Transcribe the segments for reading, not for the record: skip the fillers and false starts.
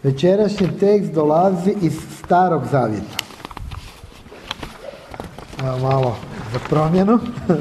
Večerašnji tekst dolazi iz Starog zavjeta. Evo malo za promjenu.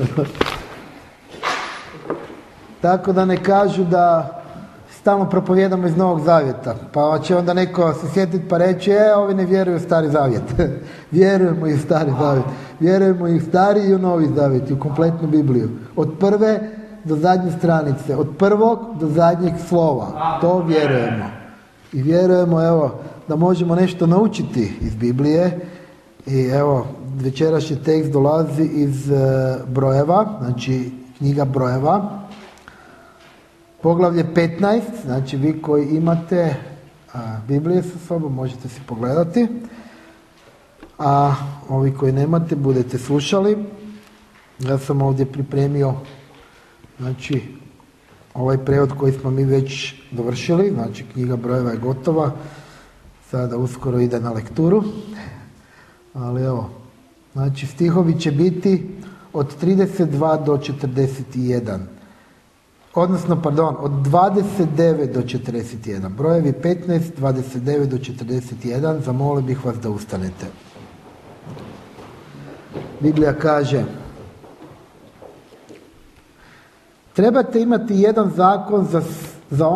Tako da ne kažu da stalno propovijedamo iz Novog zavjeta. Pa će onda neko se sjetiti pa reći, ovi ne vjeruju u Stari zavjet. Vjerujemo i u Stari zavjet. Vjerujemo i u Stari i u Novi zavjet, i u kompletnu Bibliju. Od prve do zadnje stranice, od prvog do zadnjeg slova. To vjerujemo. I vjerujemo, evo, da možemo nešto naučiti iz Biblije. I evo, večerašnji tekst dolazi iz Brojeva, znači knjiga Brojeva. Poglavlje 15, znači vi koji imate Biblije sa sobom možete si pogledati, a ovi koji nemate budete slušali. Ja sam ovdje pripremio, znači, ovaj prevod koji smo mi već dovršili, znači knjiga Brojeva je gotova, sada uskoro ide na lekturu, ali evo, znači stihovi će biti od 32 do 41. Odnosno, pardon, od 29 do 41. Brojevi 15, 29 do 41. Zamolio bih vas da ustanete. Biblija kaže: trebate imati jedan zakon za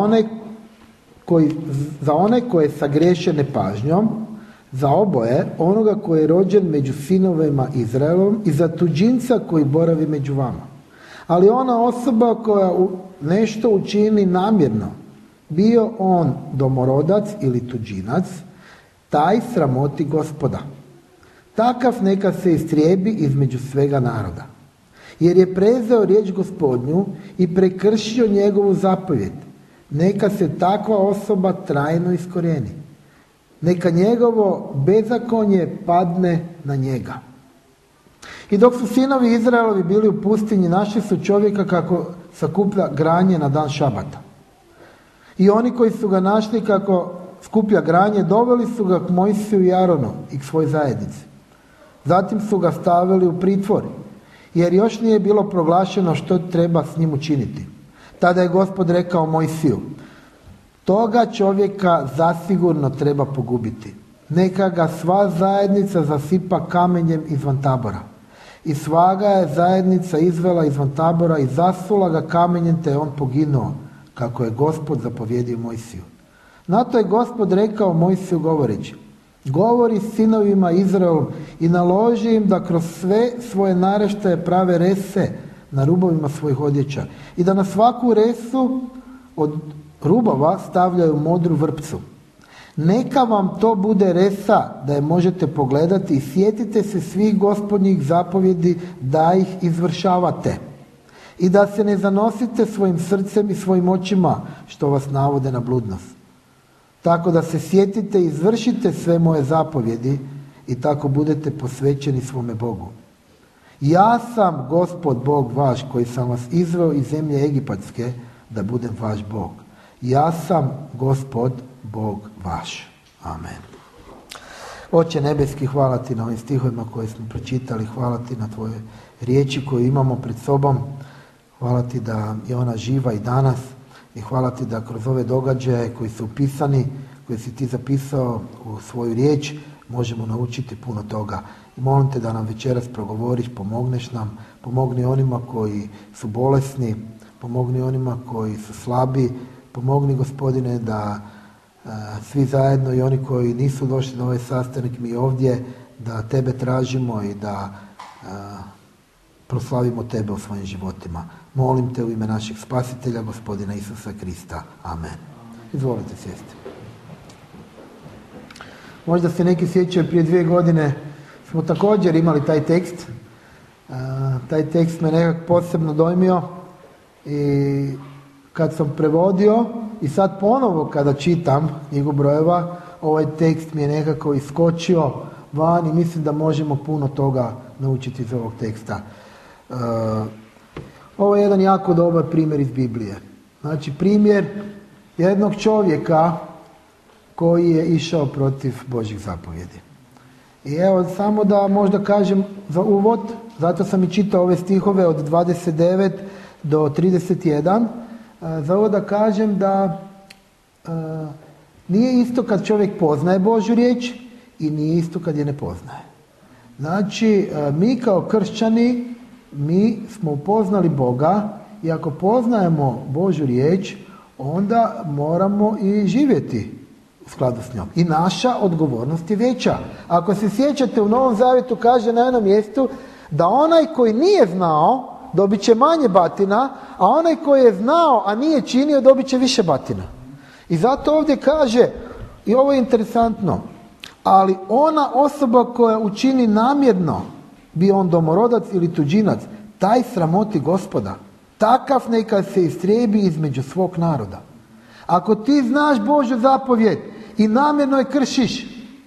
one koje sagriješene pažnjom, za oboje, onoga koji je rođen među sinovima Izraelom i za tuđinca koji boravi među vama. Ali ona osoba koja nešto učini namjerno, bio on domorodac ili tuđinac, taj sramoti Gospoda. Takav neka se istrijebi između svega naroda. Jer je prezeo riječ Gospodnju i prekršio njegovu zapovjed. Neka se takva osoba trajno iskorijeni. Neka njegovo bezakonje padne na njega. I dok su sinovi Izraelovi bili u pustinji, našli su čovjeka kako sakuplja granje na dan šabata. I oni koji su ga našli kako skuplja granje, doveli su ga k Mojsiju i Aronu i k svoj zajednici. Zatim su ga stavili u pritvor, jer još nije bilo proglašeno što treba s njim učiniti. Tada je Gospod rekao Mojsiju: toga čovjeka zasigurno treba pogubiti. Neka ga sva zajednica zasipa kamenjem izvan tabora. I sva ga je zajednica izvela izvan tabora i zasula ga kamenjem, te je on poginuo, kako je Gospod zapovjedio Mojsiju. Na to je Gospod rekao Mojsiju govoreći: govori sinovima Izraelom i naloži im da kroz sve svoje naraštaje prave rese na rubovima svojih odjeća i da na svaku resu od rubova stavljaju modru vrpcu. Neka vam to bude resa da je možete pogledati i sjetite se svih Gospodnjih zapovjedi da ih izvršavate. I da se ne zanosite svojim srcem i svojim očima što vas navode na bludnost. Tako da se sjetite i izvršite sve moje zapovjedi i tako budete posvećeni svome Bogu. Ja sam Gospod Bog vaš koji sam vas izveo iz zemlje Egipatske da budem vaš Bog. Ja sam Gospod Bog vaš. Amen. Oče nebeski, hvala ti na ovim stihovima koje smo pročitali, hvala ti na tvoje riječi koje imamo pred sobom, hvala ti da je ona živa i danas i hvala ti da kroz ove događaje koji su upisani, koje si ti zapisao u svoju riječ, možemo naučiti puno toga. I molim te da nam večeras progovoriš, pomogneš nam, pomogni onima koji su bolesni, pomogni onima koji su slabi, pomogni Gospodine da svi zajedno i oni koji nisu došli na ovaj sastanak, mi ovdje, da tebe tražimo i da proslavimo tebe u svojim životima. Molim te u ime našeg spasitelja, Gospodina Isusa Krista. Amen. Izvolite sjesti. Možda se neki sjećaju, prije 2 godine smo također imali taj tekst. Taj tekst me nekako posebno dojmio i kad sam prevodio i sad ponovo kada čitam knjigu Brojeva, ovaj tekst mi je nekako iskočio van i mislim da možemo puno toga naučiti iz ovog teksta. Ovo je jedan jako dobar primjer iz Biblije. Znači primjer jednog čovjeka koji je išao protiv Božjih zapovjedi. I evo samo da možda kažem za uvod, zato sam i čitao ove stihove od 29 do 31, za ovo da kažem da Nije isto kad čovjek poznaje Božju riječ i nije isto kad je ne poznaje. Znači, mi kao kršćani, mi smo upoznali Boga i ako poznajemo Božju riječ, onda moramo i živjeti u skladu s njom. I naša odgovornost je veća. Ako se sjećate, u Novom Zavjetu kaže na jednom mjestu da onaj koji nije znao dobit će manje batina, a onaj koji je znao, a nije činio, dobit će više batina. I zato ovdje kaže, i ovo je interesantno, ali ona osoba koja učini namjerno, bio on domorodac ili tuđinac, taj sramoti Gospoda. Takav neka se istrijebi između svog naroda. Ako ti znaš Božju zapovjed i namjerno je kršiš,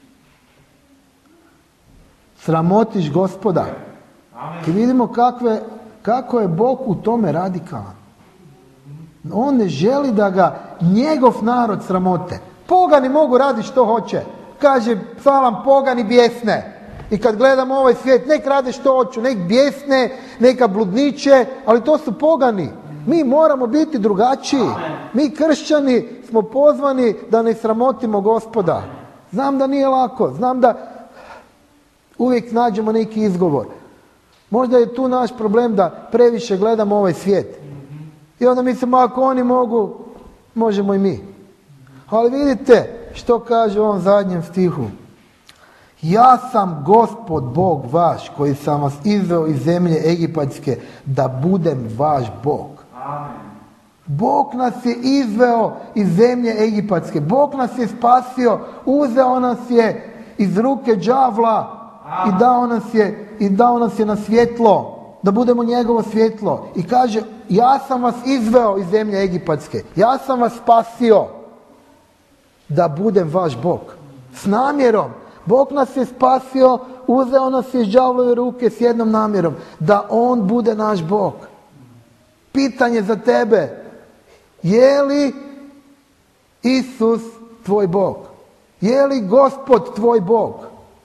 sramotiš Gospoda. I vidimo kako je Bog u tome radikalan. On ne želi da ga njegov narod sramote. Pogani mogu raditi što hoće. Kaže psalam, pogani bijesne. I kad gledam ovaj svijet, nek rade što hoću, nek bijesne, neka bludniče, ali to su pogani. Mi moramo biti drugačiji. Mi kršćani smo pozvani da ne sramotimo Gospoda. Znam da nije lako, znam da uvijek nađemo neki izgovor. Možda je tu naš problem da previše gledamo ovaj svijet. I onda mislimo, ako oni mogu, možemo i mi. Ali vidite što kaže u ovom zadnjem stihu. Ja sam Gospod Bog vaš, koji sam vas izveo iz zemlje Egipatske, da budem vaš Bog. Amen. Bog nas je izveo iz zemlje Egipatske. Bog nas je spasio, uzeo nas je iz ruke đavla i dao nas je na svjetlo, da budemo njegovo svjetlo. I kaže, ja sam vas izveo iz zemlje Egipatske. Ja sam vas spasio da budem vaš Bog. S namjerom. Bog nas je spasio, uzeo nas je iz đavlove ruke s jednom namjerom, da on bude naš Bog. Pitanje za tebe, je li Isus tvoj Bog? Je li Gospod tvoj Bog?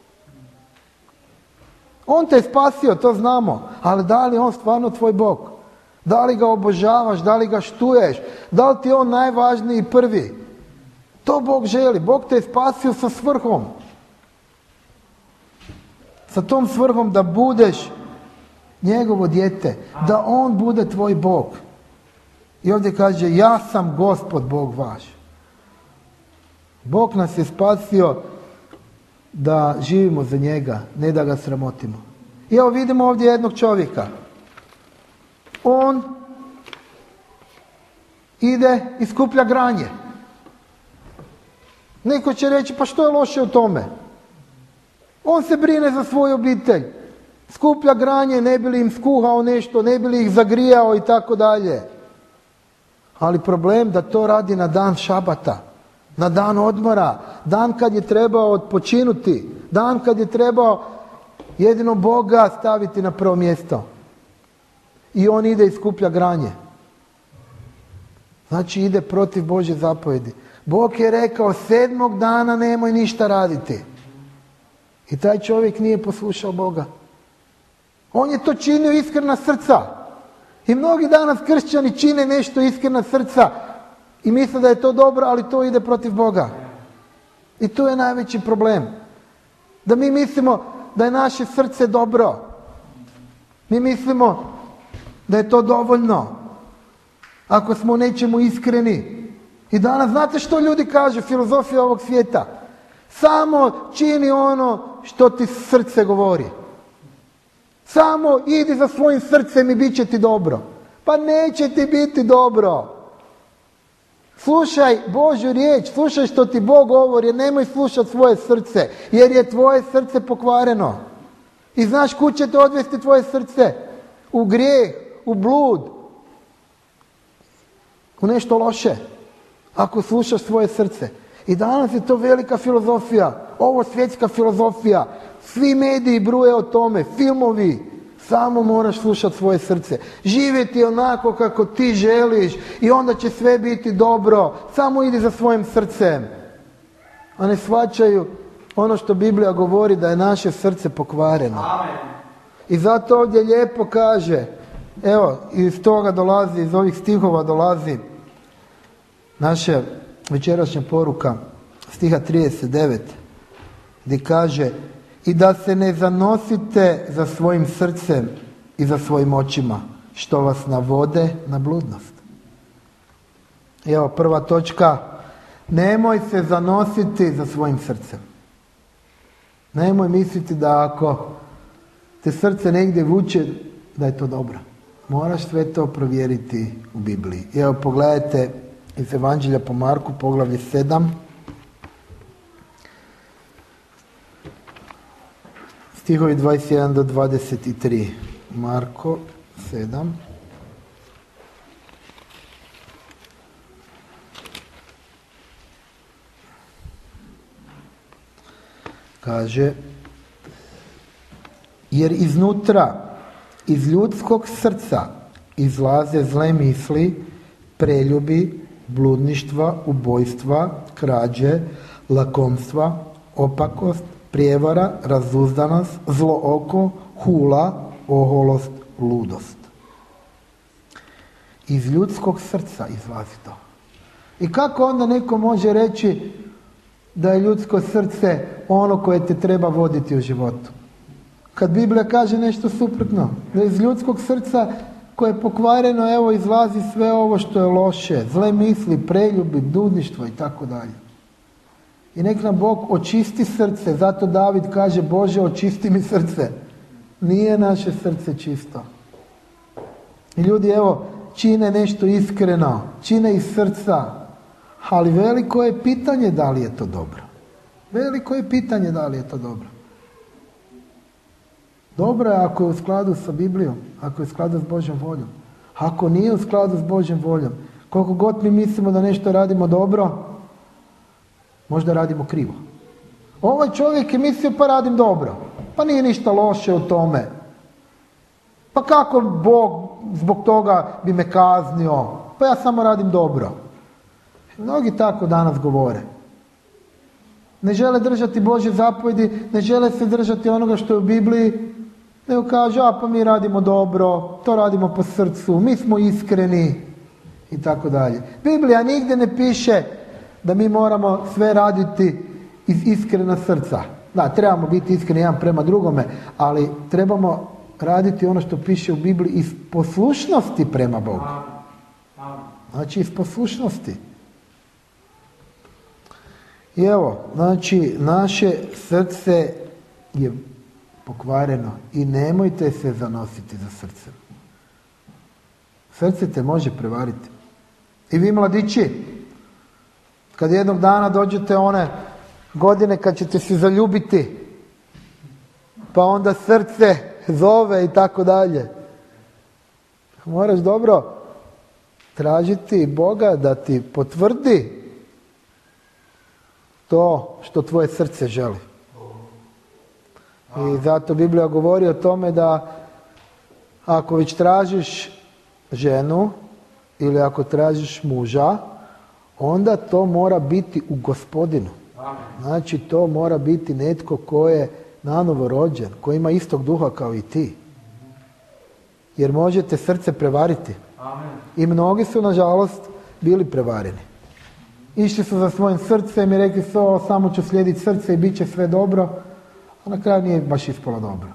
On te je spasio, to znamo, ali da li je on stvarno tvoj Bog? Da li ga obožavaš, da li ga štuješ, da li ti je on najvažniji prvi? To Bog želi, Bog te je spasio sa svrhom. Sa tom svrhom da budeš njegovo dijete, da on bude tvoj Bog. I ovdje kaže, ja sam Gospod Bog vaš. Bog nas je spasio da živimo za njega, ne da ga sramotimo. I evo vidimo ovdje jednog čovjeka. On ide i skuplja granje. Neko će reći, pa što je loše u tome? On se brine za svoju obitelj. Skuplja granje, ne bi li im skuhao nešto, ne bi li ih zagrijao i tako dalje. Ali problem da to radi na dan šabata, na dan odmora, dan kad je trebao odpočinuti, dan kad je trebao jedino Boga staviti na prvo mjesto. I on ide i skuplja granje. Znači ide protiv Božje zapovjedi. Bog je rekao 7. dana nemoj ništa raditi. I taj čovjek nije poslušao Boga. On je to činio iskrena srca. I mnogi danas kršćani čine nešto iskrena srca i misle da je to dobro, ali to ide protiv Boga. I tu je najveći problem. Da mi mislimo da je naše srce dobro. Mi mislimo da je to dovoljno. Ako smo u nečemu iskreni. I danas znate što ljudi kažu, filozofija ovog svijeta? Samo čini ono što ti srce govori. Samo idi za svojim srcem i bit će ti dobro. Pa neće ti biti dobro. Slušaj Božju riječ, slušaj što ti Bog govori, jer nemoj slušati svoje srce, jer je tvoje srce pokvareno. I znaš kud će te odvesti tvoje srce? U grijeh, u blud, u nešto loše. Ako slušaš svoje srce. I danas je to velika filozofija, ovo svjetska filozofija. Svi mediji bruje o tome, filmovi. Samo moraš slušati svoje srce. Živjeti onako kako ti želiš i onda će sve biti dobro. Samo idi za svojim srcem. A ne shvaćaju ono što Biblija govori da je naše srce pokvareno. Amen. I zato ovdje lijepo kaže, evo iz toga dolazi, iz ovih stihova dolazi naša večerašnja poruka. stiha 39, gdje kaže: i da se ne zanosite za svojim srcem i za svojim očima, što vas navode na bludnost. I evo prva točka, nemoj se zanositi za svojim srcem. Nemoj misliti da ako te srce negdje vuče, da je to dobro. Moraš sve to provjeriti u Bibliji. I evo pogledajte iz Evanđelja po Marku, poglavlje 7, stihovi 21 do 23. Marko 7. Kaže: jer iznutra, iz ljudskog srca izlaze zle misli, preljubi, bludništva, ubojstva, krađe, lakomstva, opakost, prijevara, razuzdanost, zlo oko, hula, oholost, ludost. Iz ljudskog srca izlazi to. I kako onda neko može reći da je ljudsko srce ono koje te treba voditi u životu? Kad Biblija kaže nešto suprotno, da iz ljudskog srca koje je pokvareno, evo izlazi sve ovo što je loše, zle misli, preljubi, bludništvo i tako dalje. I nek nam Bog očisti srce, zato David kaže: Bože, očisti mi srce. Nije naše srce čisto. I ljudi evo čine nešto iskreno, čine iz srca, ali veliko je pitanje da li je to dobro. Veliko je pitanje da li je to dobro. Dobro je ako je u skladu sa Biblijom, ako je u skladu s Božjom voljom. Ako nije u skladu s Božjom voljom, koliko god mi mislimo da nešto radimo dobro, možda radimo krivo. Ovaj čovjek je mislio pa radim dobro, pa nije ništa loše u tome. Pa kako Bog zbog toga bi me kaznio, pa ja samo radim dobro. Mnogi tako danas govore. Ne žele držati Božje zapovjedi, ne žele se držati onoga što je u Bibliji, nego kažu: a pa mi radimo dobro, to radimo po srcu, mi smo iskreni i tako dalje. Biblija nigdje ne piše da mi moramo sve raditi iz iskrena srca. Da, trebamo biti iskreni jedan prema drugome, ali trebamo raditi ono što piše u Bibliji iz poslušnosti prema Bogu. Znači iz poslušnosti. I evo, znači naše srce je pokvareno i nemojte se zanositi za srce. Srce te može prevariti. I vi mladići, kad jednog dana dođete one godine kad ćete se zaljubiti, pa onda srce zove i tako dalje, moraš dobro tražiti Boga da ti potvrdi to što tvoje srce želi. I zato Biblija govori o tome da ako već tražiš ženu ili ako tražiš muža, onda to mora biti u Gospodinu. Znači to mora biti netko ko je nanovo rođen, ko ima istog duha kao i ti. Jer možete srce prevariti. I mnogi su nažalost bili prevareni. Išli su za svojim srcem i rekli su: samo ću slijediti srce i bit će sve dobro, a na kraju nije baš ispalo dobro.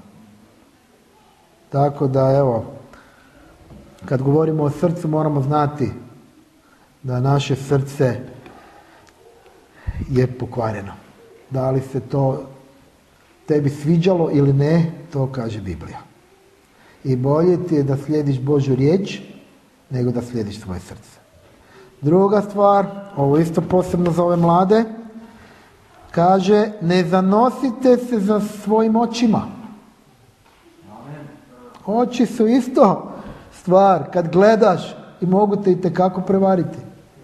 Tako da evo, kad govorimo o srcu moramo znati da naše srce je pokvareno. Da li se to tebi sviđalo ili ne, to kaže Biblija. I bolje ti je da slijediš Božju riječ nego da slijediš svoje srce. Druga stvar, ovo isto posebno za ove mlade, kaže: ne zanosite se za svojim očima. Oči su isto stvar, kad gledaš i mogu te itekako prevariti.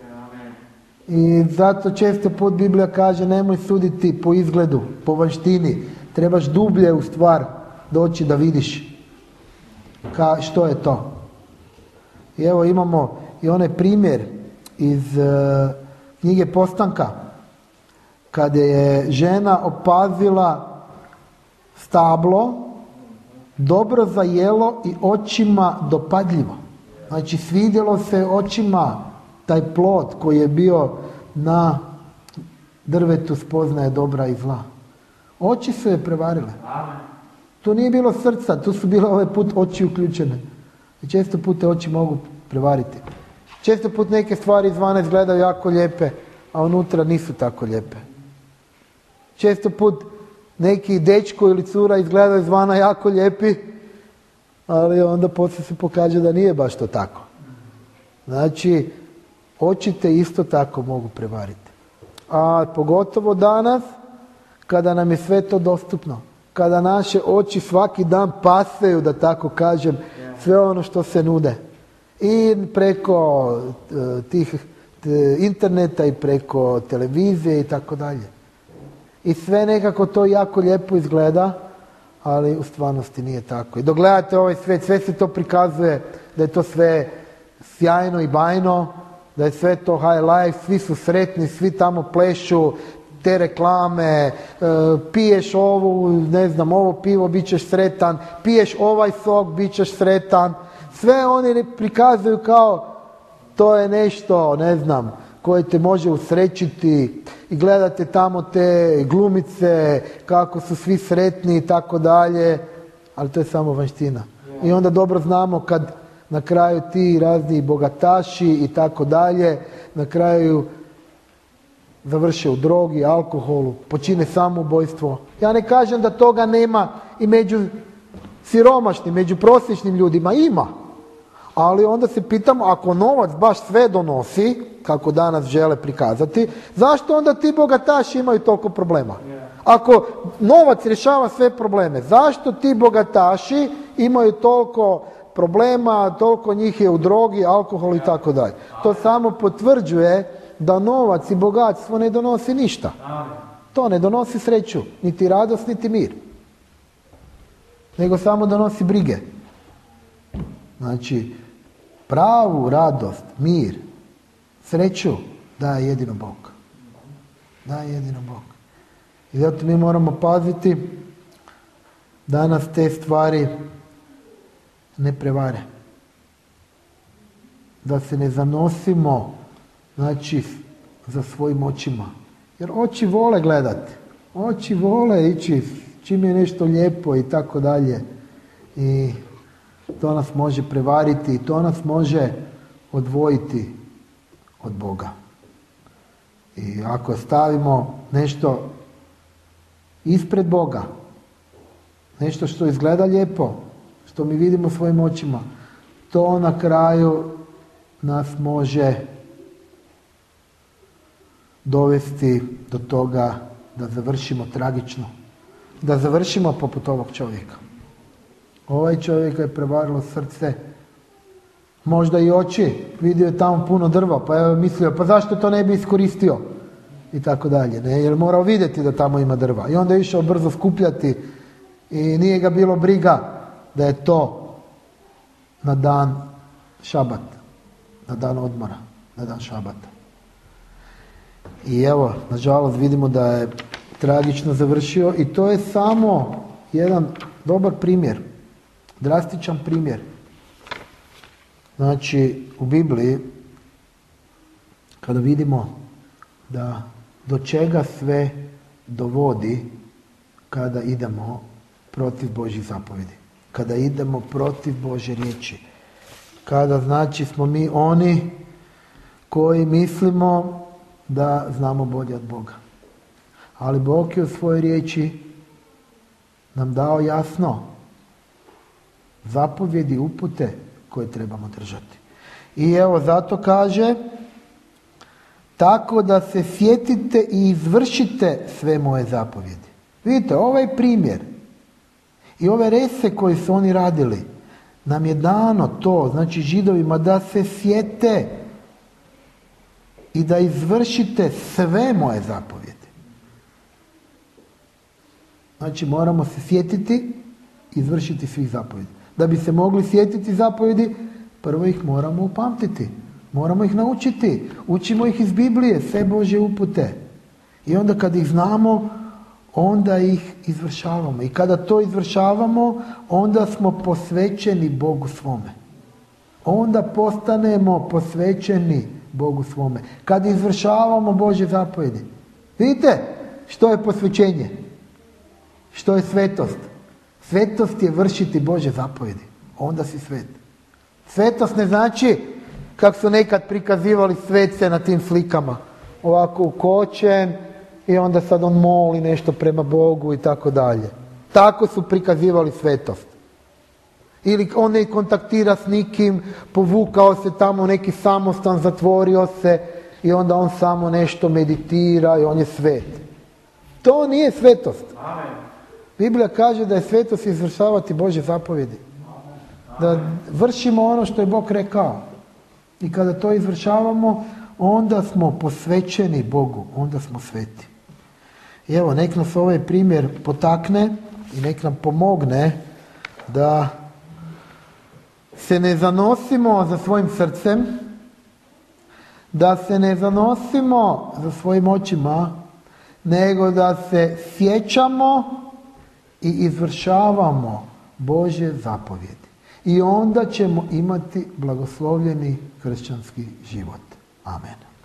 I zato često put Biblija kaže: nemoj suditi po izgledu, po vanjštini, trebaš dublje u stvar doći da vidiš što je to. I evo imamo i onaj primjer iz knjige Postanka, kada je žena opazila stablo, dobro za jelo i očima dopadljivo. Znači svidjelo se očima taj plod koji je bio drvetu spoznaje dobra i zla. Oči su je prevarile. Tu nije bilo srca, tu su bile ovaj put oči uključene. I često put te oči mogu prevariti. Često put neke stvari izvana izgledaju jako lijepe, a unutra nisu tako lijepe. Često put neki dečko ili cura izgledaju izvana jako lijepi, ali onda poslije se pokaže da nije baš to tako. Znači, oči te isto tako mogu prevariti. A pogotovo danas, kada nam je sve to dostupno. Kada naše oči svaki dan paseju, da tako kažem, sve ono što se nude. I preko tih interneta i preko televizije i tako dalje. I sve nekako to jako lijepo izgleda, ali u stvarnosti nije tako. I dok gledate ovaj svijet, sve se to prikazuje da je to sve sjajno i bajno, da je sve to high life, svi su sretni, svi tamo plešu, te reklame, piješ ovu, ne znam, ovo pivo, bit ćeš sretan, piješ ovaj sok, bit ćeš sretan. Sve oni prikazuju kao to je nešto, ne znam, koje te može usrećiti i gledate tamo te glumice, kako su svi sretni i tako dalje, ali to je samo vanština. I onda dobro znamo kad na kraju ti razni bogataši i tako dalje, na kraju završe u drogi, alkoholu, počine samoubojstvo. Ja ne kažem da toga nema i među siromašnim, među prosječnim ljudima, ima. Ali onda se pitamo, ako novac baš sve donosi, kako danas žele prikazati, zašto onda ti bogataši imaju toliko problema? Ako novac rješava sve probleme, zašto ti bogataši imaju toliko problema, toliko njih je u drogi, alkoholu i tako dalje? To samo potvrđuje da novac i bogatstvo ne donosi ništa. To ne donosi sreću, niti radost, niti mir. Nego samo donosi brige. Znači, pravu radost, mir, sreću daje jedino Bog. Daje jedino Bog. I zato mi moramo paziti da nas te stvari ne prevare. Da se ne zanosimo, znači, za svojim očima. Jer oči vole gledati. Oči vole ići čim je nešto lijepo i tako dalje. I to nas može prevariti i to nas može odvojiti od Boga. I ako stavimo nešto ispred Boga, nešto što izgleda lijepo, što mi vidimo svojim očima, to na kraju nas može dovesti do toga da završimo tragično. Da završimo poput ovog čovjeka. Ovaj čovjek je prevarilo srce, možda i oči, vidio je tamo puno drva, pa je mislio, pa zašto to ne bi iskoristio? I tako dalje, ne? Jer morao vidjeti da tamo ima drva. I onda je išao brzo skupljati i nije ga bilo briga da je to na dan šabat, na dan odmora, na dan šabata. I evo, nažalost vidimo da je tragično završio i to je samo jedan dobar primjer, drastičan primjer. Znači, u Bibliji, kada vidimo da do čega sve dovodi kada idemo protiv Božjih zapovjedi, kada idemo protiv Božje riječi, kada znači smo mi oni koji mislimo da znamo bolje od Boga. Ali Bog je u svojoj riječi nam dao jasno zapovjedi i upute koje trebamo držati. I evo zato kaže, tako da se sjetite i izvršite sve moje zapovjedi. Vidite, ovaj primjer i ove rese koje su oni radili, nam je dano to, znači Židovima, da se sjete i da izvršite sve moje zapovjedi. Znači moramo se sjetiti i izvršiti svih zapovjedi. Da bi se mogli sjetiti zapovjedi, prvo ih moramo upamtiti. Moramo ih naučiti. Učimo ih iz Biblije, sve Božje upute. I onda kad ih znamo, onda ih izvršavamo. I kada to izvršavamo, onda smo posvećeni Bogu svome. Onda postanemo posvećeni Bogu svome. Kad izvršavamo Božje zapovjedi. Vidite što je posvećenje? Što je svetost? Svetost je vršiti Božje zapovjedi. Onda si svet. Svetost ne znači kako su nekad prikazivali svece na tim slikama. Ovako ukočen i onda sad on moli nešto prema Bogu i tako dalje. Tako su prikazivali svetost. Ili on ne kontaktira s nikim, povukao se tamo u neki samostan, zatvorio se i onda on samo nešto meditira i on je svet. To nije svetost. Amen. Biblija kaže da je svetost izvršavati Božje zapovjedi. Da vršimo ono što je Bog rekao. I kada to izvršavamo, onda smo posvećeni Bogu, onda smo sveti. I evo, nek nas ovaj primjer potakne i nek nam pomogne da se ne zanosimo za svojim srcem, da se ne zanosimo za svojim očima, nego da se sjećamo i izvršavamo Božje zapovjedi. I onda ćemo imati blagoslovljeni kršćanski život. Amen.